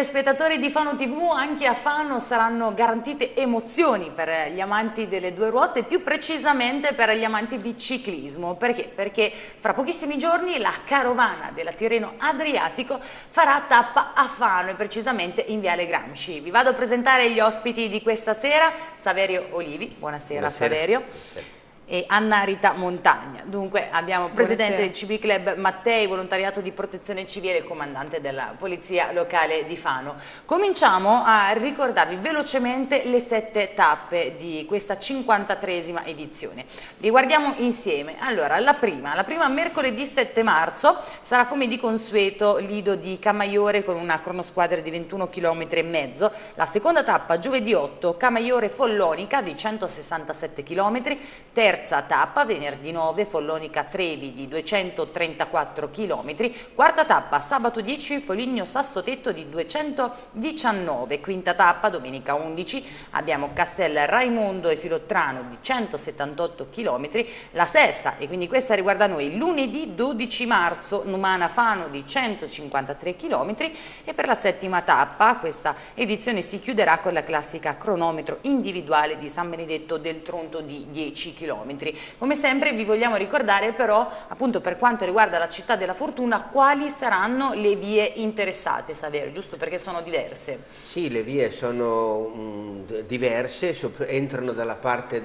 telespettatori di Fano TV, anche a Fano saranno garantite emozioni per gli amanti delle due ruote, più precisamente per gli amanti di ciclismo. Perché? Perché fra pochissimi giorni la carovana della Tirreno Adriatico farà tappa a Fano e precisamente in Viale Gramsci. Vi vado a presentare gli ospiti di questa sera: Saverio Olivi, buonasera, buonasera. Saverio. E Anna Rita Montagna. Dunque abbiamo il presidente del CB Club Mattei, volontariato di protezione civile, e il comandante della polizia locale di Fano. Cominciamo a ricordarvi velocemente le 7 tappe di questa 53esima edizione. Li guardiamo insieme. Allora, la prima mercoledì 7 marzo sarà come di consueto Lido di Camaiore con una cronosquadra di 21 km e mezzo. La seconda tappa giovedì 8 Camaiore Follonica di 167 km. Terza tappa venerdì 9 Follonica Trevi di 234 km, quarta tappa sabato 10 Foligno Sassotetto di 219, quinta tappa domenica 11 abbiamo Castel Raimondo e Filottrano di 178 km, la sesta, e quindi questa riguarda noi, lunedì 12 marzo Numana Fano di 153 km, e per la settima tappa questa edizione si chiuderà con la classica cronometro individuale di San Benedetto del Tronto di 10 km. Come sempre vi vogliamo ricordare però, appunto, per quanto riguarda la Città della Fortuna, quali saranno le vie interessate, Saverio, giusto perché sono diverse. Sì, le vie sono diverse, entrano dalla parte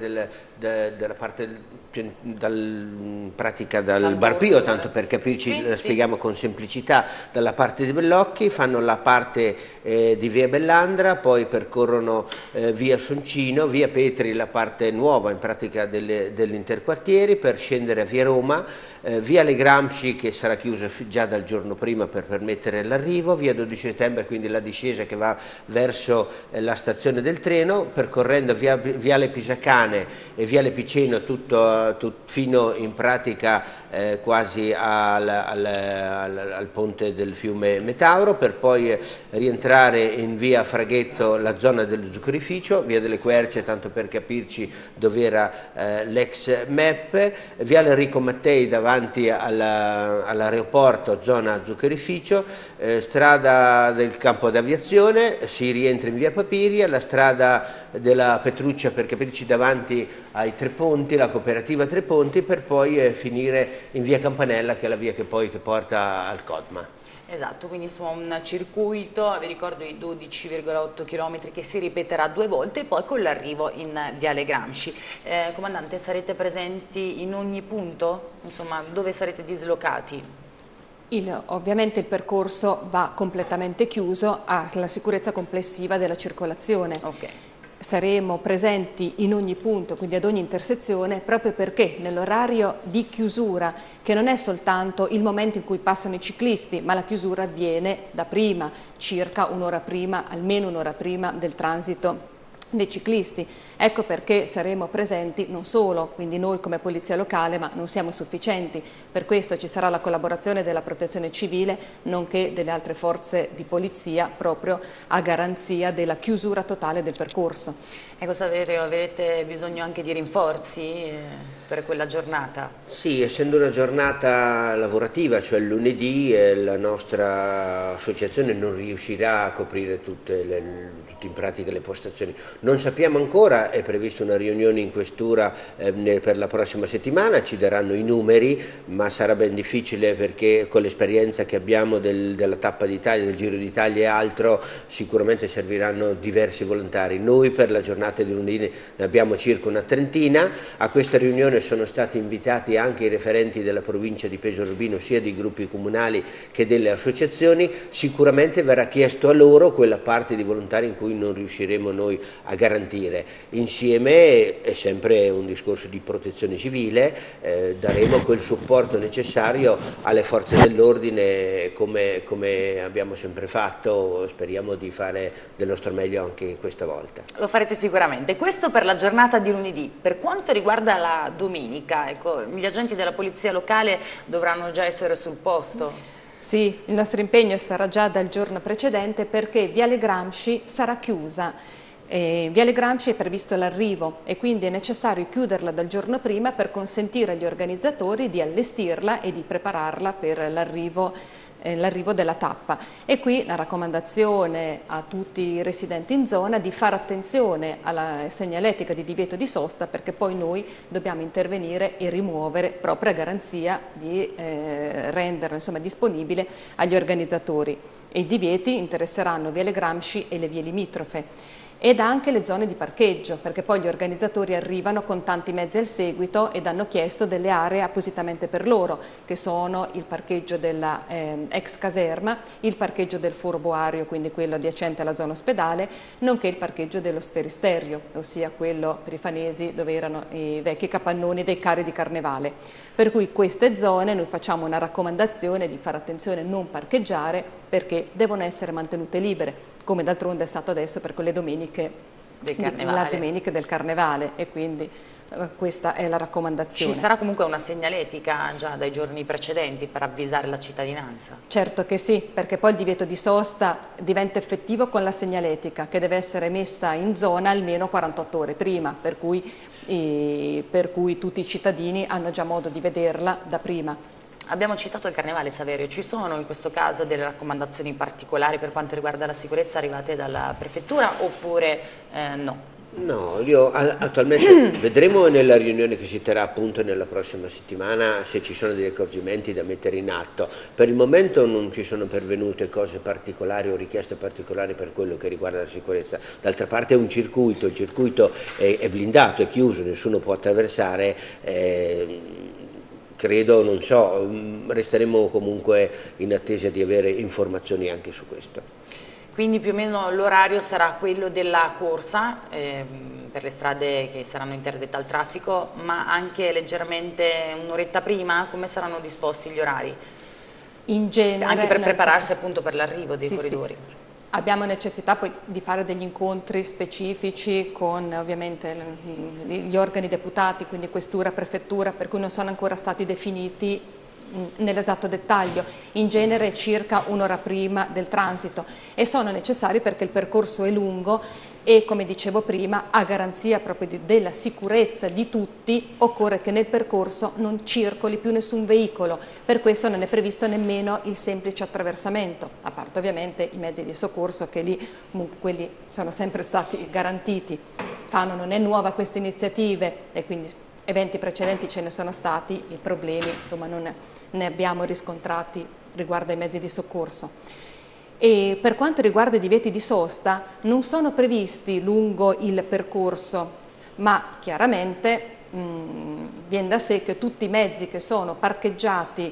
dal Bar Pio, tanto per capirci, sì, la spieghiamo con semplicità, dalla parte di Bellocchi, fanno la parte di via Bellandra, poi percorrono via Soncino, via Petri, la parte nuova in pratica degli interquartieri, per scendere a via Roma, via Le Gramsci, che sarà chiusa già dal giorno prima per permettere l'arrivo, via 12 settembre, quindi la discesa che va verso la stazione del treno, percorrendo viale Pisacane e viale Piceno tutto fino in pratica quasi al ponte del fiume Metauro, per poi rientrare in via Fraghetto, la zona dello zuccherificio, via delle Querce, tanto per capirci dove era l'ex MEP, viale Enrico Mattei davanti all'aeroporto, zona zuccherificio, strada del campo d'aviazione, si rientra in via Papiria, la strada della Petruccia, per capirci, davanti ai Tre Ponti, la cooperativa Tre Ponti, per poi finire in via Campanella, che è la via che porta al Codma. Esatto, quindi su un circuito, vi ricordo, i 12,8 km che si ripeterà 2 volte, e poi con l'arrivo in Viale Gramsci. Comandante, sarete presenti in ogni punto? Insomma, dove sarete dislocati? Ovviamente il percorso va completamente chiuso alla sicurezza complessiva della circolazione. Ok. Saremo presenti in ogni punto, quindi ad ogni intersezione, proprio perché nell'orario di chiusura, che non è soltanto il momento in cui passano i ciclisti, ma la chiusura avviene da prima, circa un'ora prima, almeno un'ora prima del transito dei ciclisti. Ecco perché saremo presenti non solo, quindi noi come polizia locale, ma non siamo sufficienti. Per questo ci sarà la collaborazione della protezione civile, nonché delle altre forze di polizia, proprio a garanzia della chiusura totale del percorso. Ecco, Saverio, avete bisogno anche di rinforzi per quella giornata? Sì, essendo una giornata lavorativa, cioè il lunedì, la nostra associazione non riuscirà a coprire tutte in pratica le postazioni. Non sappiamo ancora, è prevista una riunione in questura per la prossima settimana, ci daranno i numeri, ma sarà ben difficile, perché con l'esperienza che abbiamo della tappa d'Italia, del Giro d'Italia e altro, sicuramente serviranno diversi volontari. Noi per la giornata di lunedì ne abbiamo circa una trentina. A questa riunione sono stati invitati anche i referenti della provincia di Pesaro Urbino, sia dei gruppi comunali che delle associazioni. Sicuramente verrà chiesto a loro quella parte di volontari in cui non riusciremo noi a garantire. Insieme, è sempre un discorso di protezione civile, daremo quel supporto necessario alle forze dell'ordine come abbiamo sempre fatto. Speriamo di fare del nostro meglio anche questa volta. Lo farete sicuramente. Questo per la giornata di lunedì. Per quanto riguarda la domenica, ecco, gli agenti della polizia locale dovranno già essere sul posto? Sì, il nostro impegno sarà già dal giorno precedente, perché Viale Gramsci sarà chiusa. Viale Gramsci è previsto l'arrivo e quindi è necessario chiuderla dal giorno prima per consentire agli organizzatori di allestirla e di prepararla per l'arrivo l'arrivo della tappa. E qui la raccomandazione a tutti i residenti in zona di fare attenzione alla segnaletica di divieto di sosta, perché poi noi dobbiamo intervenire e rimuovere proprio a garanzia di renderlo insomma disponibile agli organizzatori. E i divieti interesseranno Viale Gramsci e le vie limitrofe ed anche le zone di parcheggio, perché poi gli organizzatori arrivano con tanti mezzi al seguito ed hanno chiesto delle aree appositamente per loro, che sono il parcheggio della ex caserma, il parcheggio del Foro Boario, quindi quello adiacente alla zona ospedale, nonché il parcheggio dello Sferisterio, ossia quello per i fanesi dove erano i vecchi capannoni dei carri di carnevale. Per cui queste zone noi facciamo una raccomandazione di fare attenzione a non parcheggiare, perché devono essere mantenute libere, come d'altronde è stato adesso per quelle domeniche la domenica del carnevale, e quindi questa è la raccomandazione. Ci sarà comunque una segnaletica già dai giorni precedenti per avvisare la cittadinanza? Certo che sì, perché poi il divieto di sosta diventa effettivo con la segnaletica, che deve essere messa in zona almeno 48 ore prima, per cui tutti i cittadini hanno già modo di vederla da prima. Abbiamo citato il Carnevale, Saverio, ci sono in questo caso delle raccomandazioni particolari per quanto riguarda la sicurezza arrivate dalla Prefettura oppure no? No, io attualmente vedremo nella riunione che si terrà appunto nella prossima settimana se ci sono degli accorgimenti da mettere in atto. Per il momento non ci sono pervenute cose particolari o richieste particolari per quello che riguarda la sicurezza. D'altra parte è un circuito, il circuito è blindato, è chiuso, nessuno può attraversare. Credo, non so, resteremo comunque in attesa di avere informazioni anche su questo. Quindi più o meno l'orario sarà quello della corsa per le strade che saranno interdette al traffico, ma anche leggermente un'oretta prima? Come saranno disposti gli orari? In genere, anche per prepararsi appunto per l'arrivo dei corridori. Sì. Abbiamo necessità poi di fare degli incontri specifici con ovviamente gli organi deputati, quindi questura, prefettura, per cui non sono ancora stati definiti nell'esatto dettaglio, in genere circa un'ora prima del transito, e sono necessari perché il percorso è lungo e, come dicevo prima, a garanzia proprio della sicurezza di tutti occorre che nel percorso non circoli più nessun veicolo. Per questo non è previsto nemmeno il semplice attraversamento, a parte ovviamente i mezzi di soccorso che lì quelli sono sempre stati garantiti. Fano non è nuova queste iniziative e quindi eventi precedenti ce ne sono stati, i problemi insomma non ne abbiamo riscontrati riguardo ai mezzi di soccorso. E per quanto riguarda i divieti di sosta non sono previsti lungo il percorso, ma chiaramente viene da sé che tutti i mezzi che sono parcheggiati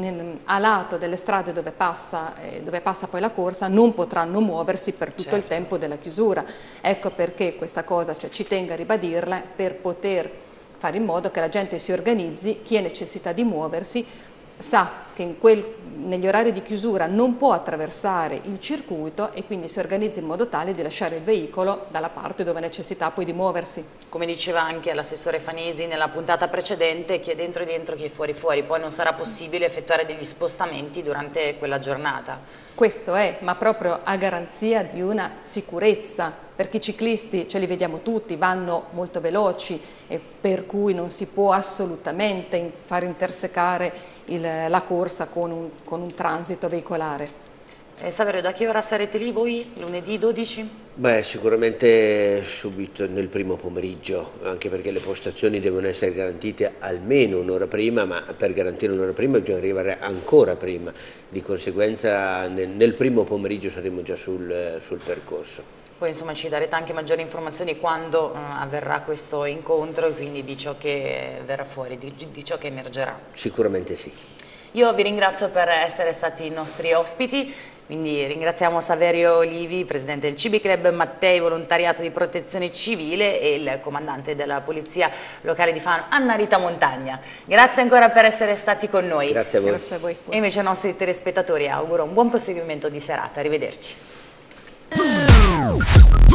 a lato delle strade dove passa poi la corsa non potranno muoversi per tutto il tempo della chiusura. Ecco perché questa cosa, cioè, ci tengo a ribadirla, per poter fare in modo che la gente si organizzi, chi ha necessità di muoversi sa che negli orari di chiusura non può attraversare il circuito e quindi si organizza in modo tale di lasciare il veicolo dalla parte dove ha necessità poi di muoversi. Come diceva anche l'assessore Fanesi nella puntata precedente, chi è dentro è dentro, chi è fuori è fuori, poi non sarà possibile effettuare degli spostamenti durante quella giornata. Questo è, ma proprio a garanzia di una sicurezza, perché i ciclisti, ce li vediamo tutti, vanno molto veloci e per cui non si può assolutamente far intersecare la corsa con un transito veicolare. Saverio, da che ora sarete lì voi? Lunedì 12? Beh, sicuramente subito nel primo pomeriggio, anche perché le postazioni devono essere garantite almeno un'ora prima, ma per garantire un'ora prima bisogna arrivare ancora prima, di conseguenza nel primo pomeriggio saremo già sul percorso. Poi insomma ci darete anche maggiori informazioni quando avverrà questo incontro e quindi di ciò che verrà fuori, di ciò che emergerà. Sicuramente sì. Io vi ringrazio per essere stati i nostri ospiti, quindi ringraziamo Saverio Olivi, presidente del CB Club Mattei, volontariato di protezione civile, e il comandante della polizia locale di Fano, Anna Rita Montagna. Grazie ancora per essere stati con noi. Grazie a voi. Grazie a voi. E invece ai nostri telespettatori auguro un buon proseguimento di serata, arrivederci.